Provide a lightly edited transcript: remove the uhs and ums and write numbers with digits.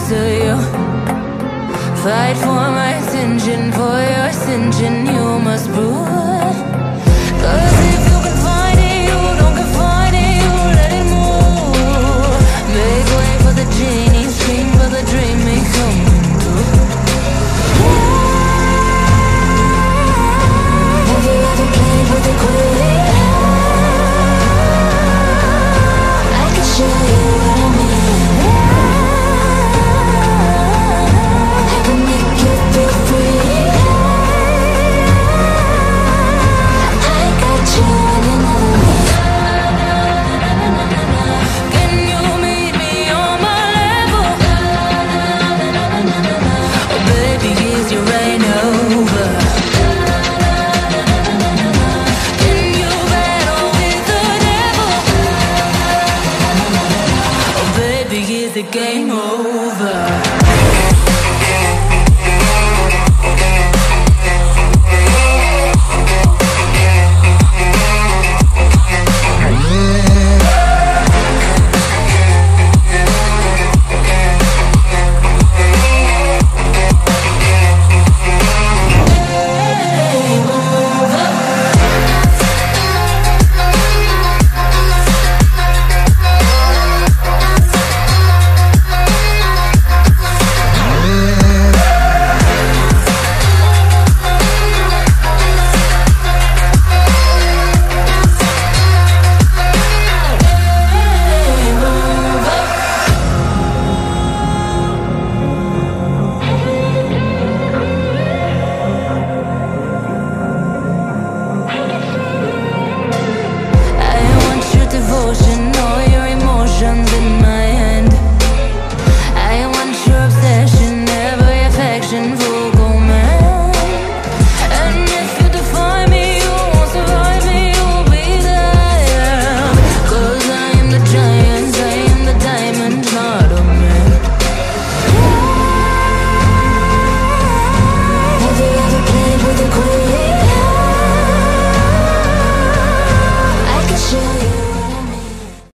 to you. Fight for my attention, for your ascension you must prove. Cause if you can find it, you don't confine it, you let it move. Make way for the genie, scream for the dream, may come true. Have you ever played with a queen? I can show you what I mean. I can make you feel free. I got you and you know me. Can you meet me on my level? Oh baby, is your reign over? Can you battle with the devil? Oh baby, is the game over?